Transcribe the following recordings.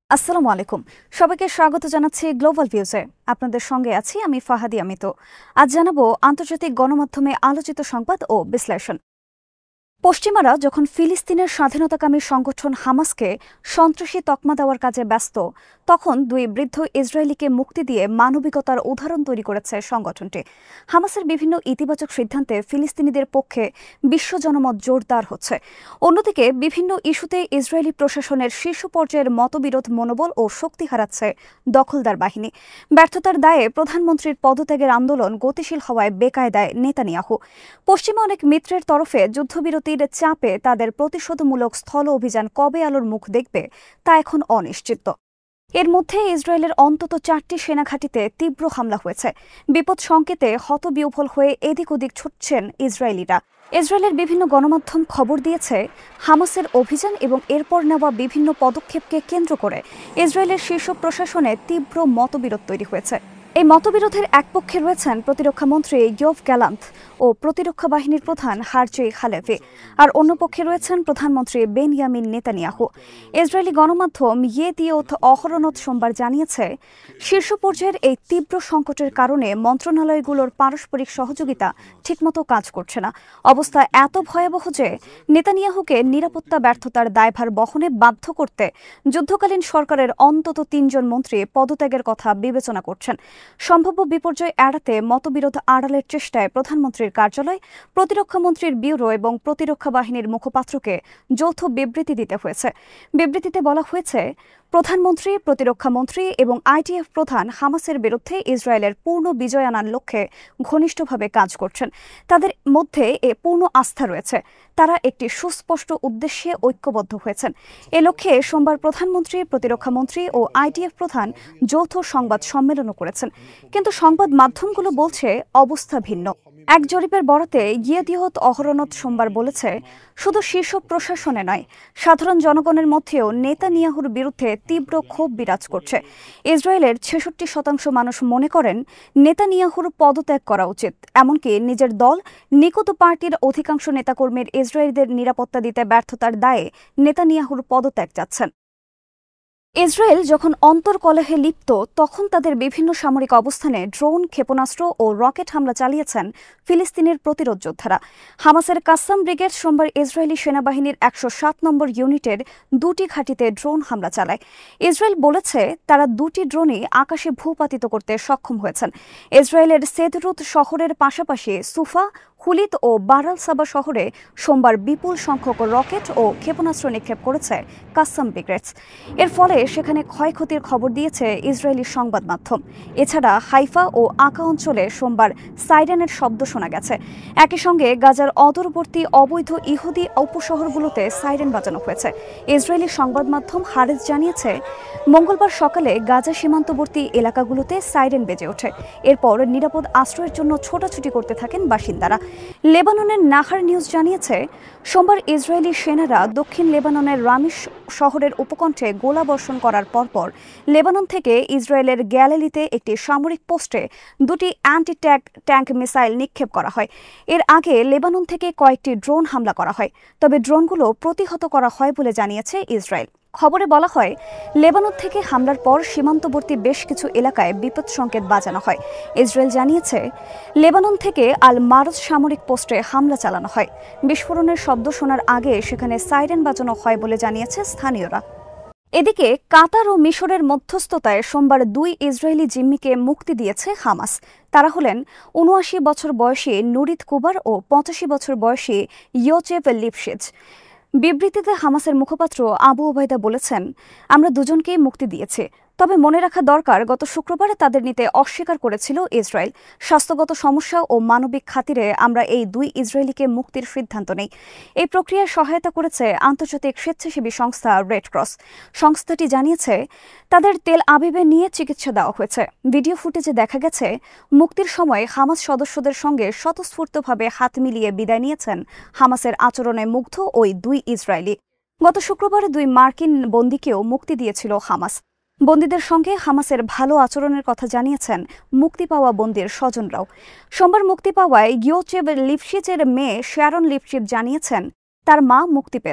আসসালামু আলাইকুম। সবাইকে স্বাগত জানাচ্ছি গ্লোবাল ভিউজে। আপনাদের সঙ্গে আছি আমি ফাহাদি আমিত। আজ জানাবো আন্তর্জাতিক গণমাধ্যমে আলোচিত সংবাদ ও বিশ্লেষণ। পশ্চিমারা যখন ফিলিস্তিনের স্বাধীনতাকামী সংগঠন হামাসকে সন্ত্রাসী তকমা দেওয়ার কাজে ব্যস্ত, তখন দুই বৃদ্ধ ইসরায়েলিকে মুক্তি দিয়ে মানবিকতার উদাহরণ তৈরি করেছে সংগঠনটি। হামাসের বিভিন্ন ইতিবাচক সিদ্ধান্তে ফিলিস্তিনিদের পক্ষে বিশ্ব জনমত জোরদার হচ্ছে। অন্যদিকে বিভিন্ন ইস্যুতে ইসরায়েলি প্রশাসনের শীর্ষ পর্যায়ের মতবিরোধ মনোবল ও শক্তি হারাচ্ছে দখলদার বাহিনী। ব্যর্থতার দায়ে প্রধানমন্ত্রীর পদত্যাগের আন্দোলন গতিশীল হওয়ায় বেকায়দায় নেতানিয়াহু। পশ্চিমা অনেক মিত্রের তরফে যুদ্ধবিরতির চাপে তাদের প্রতিশোধমূলক স্থল অভিযান কবে আলোর মুখ দেখবে তা এখন অনিশ্চিত। এর মধ্যে ইসরায়েলের অন্তত 4টি সেনাঘাঁটিতে তীব্র হামলা হয়েছে। বিপদ সংকেতে হতবিহ্বল হয়ে এদিক ওদিক ছুটছেন ইসরায়েলিরা। ইসরায়েলের বিভিন্ন গণমাধ্যম খবর দিয়েছে, হামাসের অভিযান এবং এরপর নেওয়া বিভিন্ন পদক্ষেপকে কেন্দ্র করে ইসরায়েলের শীর্ষ প্রশাসনে তীব্র মতবিরোধ তৈরি হয়েছে। এই মতবিরোধের এক পক্ষে রয়েছেন প্রতিরক্ষামন্ত্রী ইয়োভ গ্যালান্ট ও প্রতিরক্ষা বাহিনীর প্রধান হার্জি হালেভি, আর অন্য পক্ষে রয়েছেন প্রধানমন্ত্রী বেনিয়ামিন নেতানিয়াহু। ইসরায়েলি গণমাধ্যম ইয়েদিওথ অহরনত সোমবার জানিয়েছে, শীর্ষ পর্যায়ের এই তীব্র সংকটের কারণে মন্ত্রণালয়গুলোর পারস্পরিক সহযোগিতা ঠিকমতো কাজ করছে না। অবস্থা এত ভয়াবহ যে নেতানিয়াহুকে নিরাপত্তা ব্যর্থতার দায়ভার বহনে বাধ্য করতে যুদ্ধকালীন সরকারের অন্তত 3 জন মন্ত্রী পদত্যাগের কথা বিবেচনা করছেন। সম্ভাব্য বিপর্যয় এড়াতে মতবিরোধ আড়ালের চেষ্টায় প্রধানমন্ত্রীর কার্যালয়, প্রতিরক্ষামন্ত্রীর ব্যুরো এবং প্রতিরক্ষা বাহিনীর মুখপাত্রকে যৌথ বিবৃতি দিতে হয়েছে। বিবৃতিতে বলা হয়েছে, প্রধানমন্ত্রী, প্রতিরক্ষামন্ত্রী এবং আইটিএফ প্রধান হামাসের বিরুদ্ধে ইসরায়েলের পূর্ণ বিজয় আনার লক্ষ্যে ঘনিষ্ঠভাবে কাজ করছেন। তাদের মধ্যে পূর্ণ আস্থা রয়েছে। তারা একটি সুস্পষ্ট উদ্দেশ্যে ঐক্যবদ্ধ হয়েছেন। এ লক্ষ্যে সোমবার প্রধানমন্ত্রী, প্রতিরক্ষামন্ত্রী ও আইটিএফ প্রধান যৌথ সংবাদ সম্মেলনও করেছেন। কিন্তু সংবাদ মাধ্যমগুলো বলছে অবস্থা ভিন্ন। এক জরিপের বরাতে ইয়েদিওথ অহরনত সোমবার বলেছে, শুধু শীর্ষ প্রশাসনে নয়, সাধারণ জনগণের মধ্যেও নেতানিয়াহুর বিরুদ্ধে তীব্র ক্ষোভ বিরাজ করছে। ইসরায়েলের 66% মানুষ মনে করেন নেতানিয়াহুর পদত্যাগ করা উচিত। এমনকি নিজের দল নিকুত পার্টির অধিকাংশ নেতাকর্মীর ইসরায়েলিদের নিরাপত্তা দিতে ব্যর্থতার দায়ে নেতানিয়াহুর পদত্যাগ চাচ্ছেন। ইসরায়েল যখন অন্তর্কলহে লিপ্ত, তখন তাদের বিভিন্ন সামরিক অবস্থানে ড্রোন, ক্ষেপণাস্ত্র ও রকেট হামলা চালিয়েছেন ফিলিস্তিনের প্রতিরোধ যোদ্ধারা। হামাসের কাসাম ব্রিগেড সোমবার ইসরায়েলি সেনাবাহিনীর 107 নম্বর ইউনিটের 2টি ঘাঁটিতে ড্রোন হামলা চালায়। ইসরায়েল বলেছে, তারা 2টি ড্রোনই আকাশে ভূপাতিত করতে সক্ষম হয়েছেন। ইসরায়েলের সেদরুত শহরের পাশাপাশি সুফা, হুলিত ও বারাল সাবা শহরে সোমবার বিপুল সংখ্যক রকেট ও ক্ষেপণাস্ত্র নিক্ষেপ করেছে কাসাম ব্রিগেডস। এর ফলে সেখানে ক্ষয়ক্ষতির খবর দিয়েছে ইসরায়েলি সংবাদ মাধ্যম। এছাড়া হাইফা ও আকা অঞ্চলে সোমবার সাইরেনের শব্দ শোনা গেছে। একই সঙ্গে গাজার অদূরবর্তী অবৈধ ইহুদি উপশহরগুলোতে সাইরেন বাজানো হয়েছে। ইসরায়েলি সংবাদ মাধ্যম হারেজ জানিয়েছে, মঙ্গলবার সকালে গাজা সীমান্তবর্তী এলাকাগুলোতে সাইরেন বেজে ওঠে। এরপর নিরাপদ আশ্রয়ের জন্য ছোটাছুটি করতে থাকেন বাসিন্দারা। লেবাননের নাহার নিউজ জানিয়েছে, সোমবার ইসরায়েলি সেনারা দক্ষিণ লেবাননের রামিশ শহরের উপকণ্ঠে গোলাবর্ষণ করার পরপর লেবানন থেকে ইসরায়েলের গ্যালিলিতে একটি সামরিক পোস্টে 2টি ট্যাঙ্ক মিসাইল নিক্ষেপ করা হয়। এর আগে লেবানন থেকে কয়েকটি ড্রোন হামলা করা হয়, তবে ড্রোনগুলো প্রতিহত করা হয় বলে জানিয়েছে ইসরায়েল। খবরে বলা হয়, লেবানন থেকে হামলার পর সীমান্তবর্তী বেশ কিছু এলাকায় বিপদ সংকেত বাজানো হয়। ইসরায়েল জানিয়েছে, লেবানন থেকে আল মারজ সামরিক পোস্টে হামলা চালানো হয়। বিস্ফোরণের শব্দ শোনার আগে সেখানে সাইরেন বাজানো হয় বলে জানিয়েছে স্থানীয়রা। এদিকে কাতার ও মিশরের মধ্যস্থতায় সোমবার 2 ইসরায়েলি জিম্মিকে মুক্তি দিয়েছে হামাস। তারা হলেন 79 বছর বয়সী নুরিত কুবার ও 85 বছর বয়সী ইয়োচেভ লিপশিজ। বিবৃতিতে হামাসের মুখপাত্র আবু ওবায়দা বলেছেন, আমরা দুজনকেই মুক্তি দিয়েছি। তবে মনে রাখা দরকার, গত শুক্রবারে তাদের নিতে অস্বীকার করেছিল ইসরায়েল। স্বাস্থ্যগত সমস্যা ও মানবিক খাতিরে আমরা এই 2 ইসরায়েলিকে মুক্তির সিদ্ধান্ত নেই। এই প্রক্রিয়ায় সহায়তা করেছে আন্তর্জাতিক স্বেচ্ছাসেবী সংস্থা রেড ক্রস। সংস্থাটি জানিয়েছে, তাদের তেল আবিবে নিয়ে চিকিৎসা দেওয়া হয়েছে। ভিডিও ফুটেজে দেখা গেছে, মুক্তির সময় হামাস সদস্যদের সঙ্গে স্বতঃস্ফূর্তভাবে হাত মিলিয়ে বিদায় নিয়েছেন হামাসের আচরণে মুগ্ধ ওই 2 ইসরায়েলি। গত শুক্রবারে 2 মার্কিন বন্দীকেও মুক্তি দিয়েছিল হামাস। বন্দীদের সঙ্গে হামাসের ভালো আচরণের কথা জানিয়েছেন মুক্তি পাওয়া বন্দীর স্বজনরাও। সোমবার মুক্তি পাওয়ায় ইয়োচেভ লিপশিজের মেয়ে শ্যারন লিপশিজ জানিয়েছেন, তার মা মুক্তি পেয়েছেন।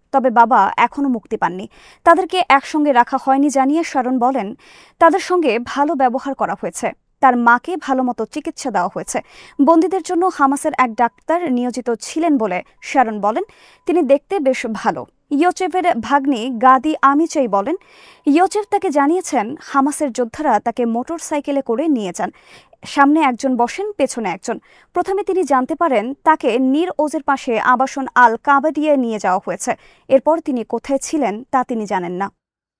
তবে বাবা এখনও মুক্তি পাননি। তাদেরকে একসঙ্গে রাখা হয়নি জানিয়ে শারন বলেন, তাদের সঙ্গে ভালো ব্যবহার করা হয়েছে, তার মাকে ভালোমতো চিকিৎসা দেওয়া হয়েছে। বন্দীদের জন্য হামাসের এক ডাক্তার নিয়োজিত ছিলেন বলে শারন বলেন, তিনি দেখতে বেশ ভালো। ইয়োচেভের ভাগ্নি গাদি আমিচাই বলেন, ইয়োচেভ তাকে জানিয়েছেন হামাসের যোদ্ধারা তাকে মোটর সাইকেলে করে নিয়ে যান। সামনে একজন বসেন, পেছনে একজন। প্রথমে তিনি জানতে পারেন তাকে নীর ওজের পাশে আবাসন আল কাবাডিয়ে নিয়ে যাওয়া হয়েছে। এরপর তিনি কোথায় ছিলেন তা তিনি জানেন না।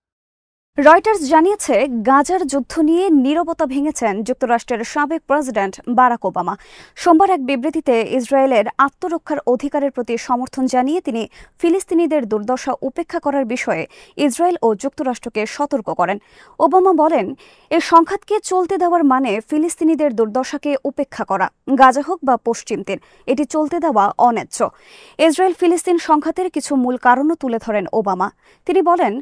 রয়টার্স জানিয়েছে, গাজার যুদ্ধ নিয়ে নীরবতা ভেঙেছেন যুক্তরাষ্ট্রের সাবেক প্রেসিডেন্ট বারাক ওবামা। সোমবার এক বিবৃতিতে ইসরায়েলের আত্মরক্ষার অধিকারের প্রতি সমর্থন জানিয়ে তিনি ফিলিস্তিনিদের দুর্দশা উপেক্ষা করার বিষয়ে ইসরায়েল ও যুক্তরাষ্ট্রকে সতর্ক করেন। ওবামা বলেন, এই সংঘাতকে চলতে দেওয়ার মানে ফিলিস্তিনিদের দুর্দশাকে উপেক্ষা করা, গাজা হোক বা পশ্চিম তীর, এটি চলতে দেওয়া অন্যায্য। ইসরায়েল ফিলিস্তিন সংঘাতের কিছু মূল কারণও তুলে ধরেন ওবামা। তিনি বলেন,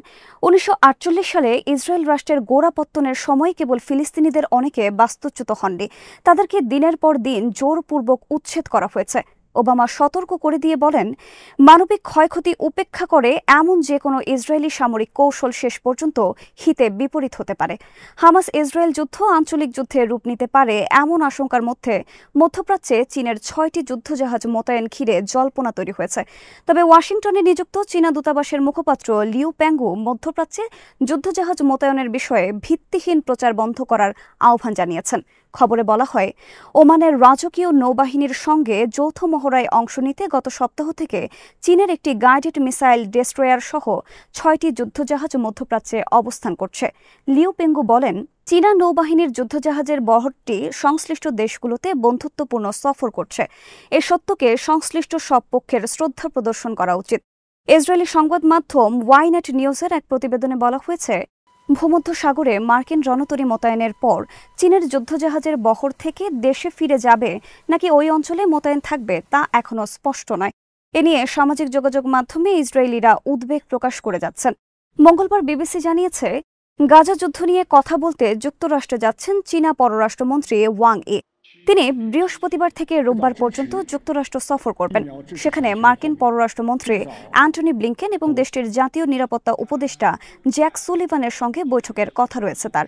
1948 সালে ইসরায়েল রাষ্ট্রের গোড়াপত্তনের সময় কেবল ফিলিস্তিনিদের অনেকে বাস্তুচ্যুত হননি, তাদেরকে দিনের পর দিন জোরপূর্বক উচ্ছেদ করা হয়েছে। ওবামা সতর্ক করে দিয়ে বলেন, মানবিক ক্ষয়ক্ষতি উপেক্ষা করে এমন যে কোনো ইসরায়েলি সামরিক কৌশল শেষ পর্যন্ত হিতে বিপরীত হতে পারে। হামাস ইসরায়েল যুদ্ধ আঞ্চলিক যুদ্ধে রূপ নিতে পারে এমন আশঙ্কার মধ্যে মধ্যপ্রাচ্যে চীনের 6টি যুদ্ধজাহাজ মোতায়েন ঘিরে জল্পনা তৈরি হয়েছে। তবে ওয়াশিংটনে নিযুক্ত চীনা দূতাবাসের মুখপাত্র লিউ প্যাঙ্গু মধ্যপ্রাচ্যে যুদ্ধজাহাজ মোতায়েনের বিষয়ে ভিত্তিহীন প্রচার বন্ধ করার আহ্বান জানিয়েছেন। খবরে বলা হয়, ওমানের রাজকীয় নৌবাহিনীর সঙ্গে যৌথ মহড়ায় অংশ নিতে গত সপ্তাহ থেকে চীনের একটি গাইডেড মিসাইল ডেস্ট্রয়ার সহ 6টি যুদ্ধজাহাজ মধ্যপ্রাচ্যে অবস্থান করছে। লিউ পেঙ্গু বলেন, চীনা নৌবাহিনীর যুদ্ধজাহাজের বহরটি সংশ্লিষ্ট দেশগুলোতে বন্ধুত্বপূর্ণ সফর করছে। এ সত্যকে সংশ্লিষ্ট সব পক্ষের শ্রদ্ধা প্রদর্শন করা উচিত। ইসরায়েলি সংবাদ মাধ্যম ওয়াইনেট নিউজের এক প্রতিবেদনে বলা হয়েছে, ভূমধ্যসাগরে মার্কিন রণতরী মোতায়েনের পর চীনের যুদ্ধজাহাজের বহর থেকে দেশে ফিরে যাবে নাকি ওই অঞ্চলে মোতায়েন থাকবে তা এখনও স্পষ্ট নয়। এ নিয়ে সামাজিক যোগাযোগ মাধ্যমে ইসরায়েলিরা উদ্বেগ প্রকাশ করে যাচ্ছেন। মঙ্গলবার বিবিসি জানিয়েছে, গাজা যুদ্ধ নিয়ে কথা বলতে যুক্তরাষ্ট্রে যাচ্ছেন চীনা পররাষ্ট্রমন্ত্রী ওয়াং ই। তিনি বৃহস্পতিবার থেকে রোববার পর্যন্ত যুক্তরাষ্ট্র সফর করবেন। সেখানে মার্কিন পররাষ্ট্রমন্ত্রী অ্যান্টনি ব্লিংকেন এবং দেশটির জাতীয় নিরাপত্তা উপদেষ্টা জ্যাক সুলিভানের সঙ্গে বৈঠকের কথা রয়েছে তার।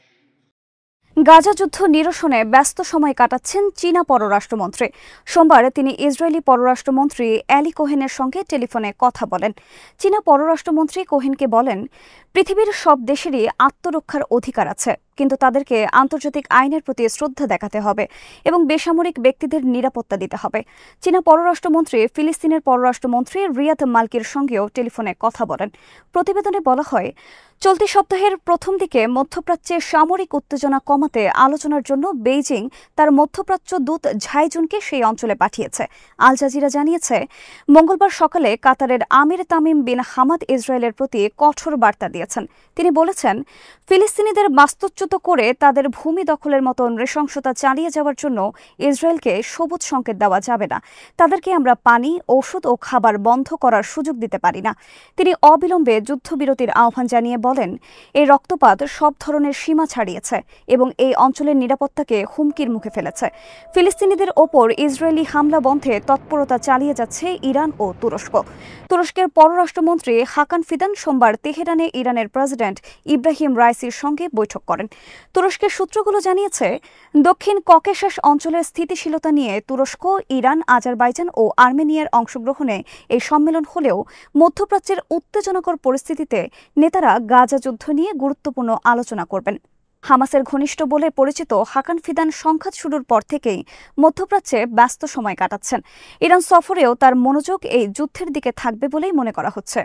গাজা যুদ্ধ নিরসনে ব্যস্ত সময় কাটাচ্ছেন চীনা পররাষ্ট্রমন্ত্রী। সোমবার তিনি ইসরায়েলি পররাষ্ট্রমন্ত্রী অ্যালি কোহেনের সঙ্গে টেলিফোনে কথা বলেন। চীনা পররাষ্ট্রমন্ত্রী কোহেনকে বলেন, পৃথিবীর সব দেশেরই আত্মরক্ষার অধিকার আছে, কিন্তু তাদেরকে আন্তর্জাতিক আইনের প্রতি শ্রদ্ধা দেখাতে হবে এবং বেসামরিক ব্যক্তিদের নিরাপত্তা দিতে হবে। চীনা পররাষ্ট্রমন্ত্রী ফিলিস্তিনের পররাষ্ট্রমন্ত্রী রিয়াদ মালকির সঙ্গেও টেলিফোনে কথা বলেন। প্রতিবেদনে বলা হয়, চলতি সপ্তাহের প্রথম দিকে মধ্যপ্রাচ্যে সামরিক উত্তেজনা কমাতে আলোচনার জন্য বেইজিং তার মধ্যপ্রাচ্য দূত ঝাইজুনকে সেই অঞ্চলে পাঠিয়েছে। আল জাজিরা জানিয়েছে, মঙ্গলবার সকালে কাতারের আমির তামিম বিন হামাদ ইসরায়েলের প্রতি কঠোর বার্তা দিয়েছেন। তিনি বলেছেন, ফিলিস্তিনিদের বাস্তুচ্যুত করে তাদের ভূমি দখলের মতো নৃশংসতা চালিয়ে যাওয়ার জন্য ইসরায়েলকে সবুজ সংকেত দেওয়া যাবে না। তাদেরকে আমরা পানি, ঔষধ ও খাবার বন্ধ করার সুযোগ দিতে পারি না। তিনি অবিলম্বে যুদ্ধবিরতির আহ্বান জানিয়ে বলেন, এই রক্তপাত সব ধরনের সীমা ছাড়িয়েছে এবং এই অঞ্চলের নিরাপত্তাকে হুমকির মুখে ফেলেছে। ফিলিস্তিনিদের ওপর ইসরায়েলি হামলা বন্ধে তৎপরতা চালিয়ে যাচ্ছে ইরান ও তুরস্ক। তুরস্কের পররাষ্ট্রমন্ত্রী হাকান ফিদান সোমবার তেহরানে ইরানের প্রেসিডেন্ট ইব্রাহিম রাইসির সঙ্গে বৈঠক করেন। তুরস্কের সূত্রগুলো জানিয়েছে, দক্ষিণ ককেশাস অঞ্চলের স্থিতিশীলতা নিয়ে তুরস্ক, ইরান, আজারবাইজান ও আর্মেনিয়ার অংশগ্রহণে এই সম্মেলন হলেও মধ্যপ্রাচ্যের উত্তেজনাকর পরিস্থিতিতে নেতারা গাজা যুদ্ধ নিয়ে গুরুত্বপূর্ণ আলোচনা করবেন। হামাসের ঘনিষ্ঠ বলে পরিচিত হাকান ফিদান সংঘাত শুরুর পর থেকেই মধ্যপ্রাচ্যে ব্যস্ত সময় কাটাচ্ছেন। ইরান সফরেও তার মনোযোগ এই যুদ্ধের দিকে থাকবে বলেই মনে করা হচ্ছে।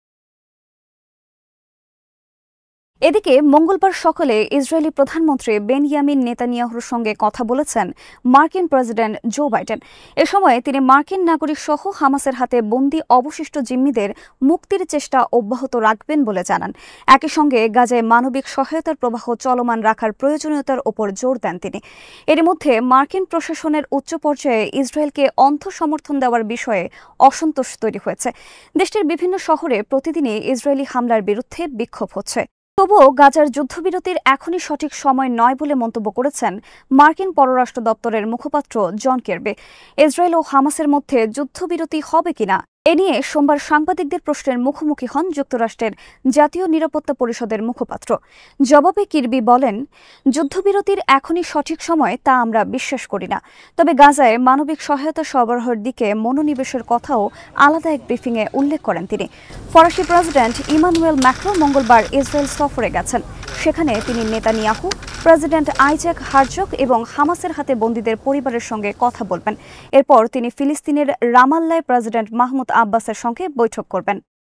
এদিকে মঙ্গলবার সকালে ইসরায়েলি প্রধানমন্ত্রী বেনয়ামিন নেতানিয়াহুর সঙ্গে কথা বলেছেন মার্কিন প্রেসিডেন্ট জো বাইডেন। এ সময় তিনি মার্কিন নাগরিক সহ হামাসের হাতে বন্দী অবশিষ্ট জিম্মিদের মুক্তির চেষ্টা অব্যাহত রাখবেন বলে জানান। একই সঙ্গে গাজায় মানবিক সহায়তার প্রবাহ চলমান রাখার প্রয়োজনীয়তার ওপর জোর দেন তিনি। এর মধ্যে মার্কিন প্রশাসনের উচ্চ পর্যায়ে ইসরায়েলকে অন্ধ সমর্থন দেওয়ার বিষয়ে অসন্তোষ তৈরি হয়েছে। দেশটির বিভিন্ন শহরে প্রতিদিনই ইসরায়েলি হামলার বিরুদ্ধে বিক্ষোভ হচ্ছে। তবুও গাজার যুদ্ধবিরতির এখনই সঠিক সময় নয় বলে মন্তব্য করেছেন মার্কিন পররাষ্ট্র দপ্তরের মুখপাত্র জন কেরবি। ইসরায়েল ও হামাসের মধ্যে যুদ্ধবিরতি হবে কিনা এ নিয়ে সোমবার সাংবাদিকদের প্রশ্নের মুখোমুখি হন যুক্তরাষ্ট্রের জাতীয় নিরাপত্তা পরিষদের মুখপাত্র। জবাবে কিরবি বলেন, যুদ্ধবিরতির এখনই সঠিক সময় তা আমরা বিশ্বাস করি না, তবে গাজায় মানবিক সহায়তা সরবরাহের দিকে মনোনিবেশের কথাও আলাদা এক ব্রিফিংয়ে উল্লেখ করেন তিনি। ফরাসি প্রেসিডেন্ট ইমানুয়েল ম্যাক্রো মঙ্গলবার ইসরায়েল সফরে গেছেন। সেখানে তিনি নেতানিয়াহু, প্রেসিডেন্ট আইজাক হারজগ এবং হামাসের হাতে বন্দীদের পরিবারের সঙ্গে কথা বলবেন। এরপর তিনি ফিলিস্তিনের রামাল্লায় প্রেসিডেন্ট মাহমুদ আব্বাসের সঙ্গে বৈঠক করবেন।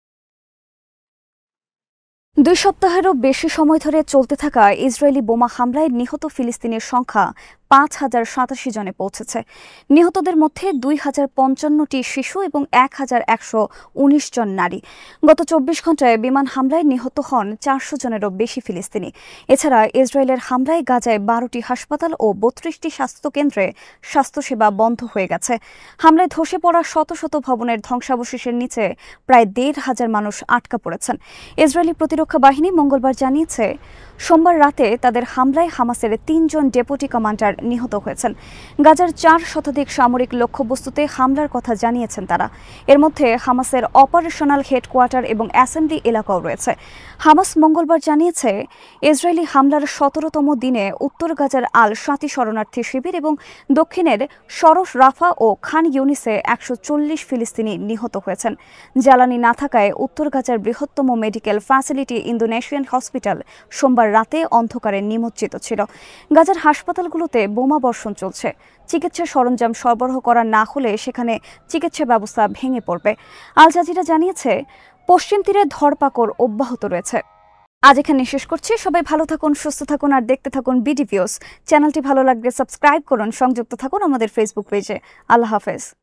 2 সপ্তাহেরও বেশি সময় ধরে চলতে থাকা ইসরায়েলি বোমা হামলায় নিহত ফিলিস্তিনের সংখ্যা 5087 জনে পৌঁছেছে। নিহতদের মধ্যে 2055টি শিশু এবং 1119 জন নারী। গত 24 ঘণ্টায় বিমান হামলায় নিহত হন 400 জনেরও বেশি ফিলিস্তিনি। এছাড়া ইসরায়েলের হামলায় গাজায় 12টি হাসপাতাল ও 32টি স্বাস্থ্যকেন্দ্রে স্বাস্থ্যসেবা বন্ধ হয়ে গেছে। হামলায় ধসে পড়া শত শত ভবনের ধ্বংসাবশেষের নিচে প্রায় 1,500 মানুষ আটকা পড়েছেন। ইসরায়েলি প্রতিরক্ষা বাহিনী মঙ্গলবার জানিয়েছে, সোমবার রাতে তাদের হামলায় হামাসের 3 জন ডেপুটি কমান্ডার নিহত হয়েছেন। গাজার 4 শতাধিক সামরিক লক্ষ্যবস্তুতে হামলার কথা জানিয়েছেন তারা। এর মধ্যে হামাসের অপারেশনাল হেডকোয়ার্টার এবং অ্যাসেম্বলি এলাকাও রয়েছে। হামাস মঙ্গলবার জানিয়েছে, ইসরায়েলি হামলার 17তম দিনে উত্তর গাজার আল শাতি শরণার্থী শিবির এবং দক্ষিণের সরস রাফা ও খান ইউনিসে 140 ফিলিস্তিনি নিহত হয়েছেন। জ্বালানি না থাকায় উত্তর গাজার বৃহত্তম মেডিকেল ফ্যাসিলিটি ইন্দোনেশিয়ান হসপিটাল সোমবার রাতে অন্ধকারে নিমজ্জিত ছিল। গাজার হাসপাতালগুলোতে বোমা বর্ষণ চলছে। চিকিৎসা সরঞ্জাম সরবরাহ করা না হলে সেখানে চিকিৎসা ব্যবস্থা ভেঙে পড়বে। আল জাজিরা জানিয়েছে, পশ্চিম তীরে ধরপাকড় অব্যাহত রয়েছে। আজ এখানে শেষ করছি। সবাই ভালো থাকুন, সুস্থ থাকুন আর দেখতে থাকুন বিডি ভিউজ। চ্যানেলটি ভালো লাগলে সাবস্ক্রাইব করুন, সংযুক্ত থাকুন আমাদের ফেসবুক পেজে। আল্লাহ হাফেজ।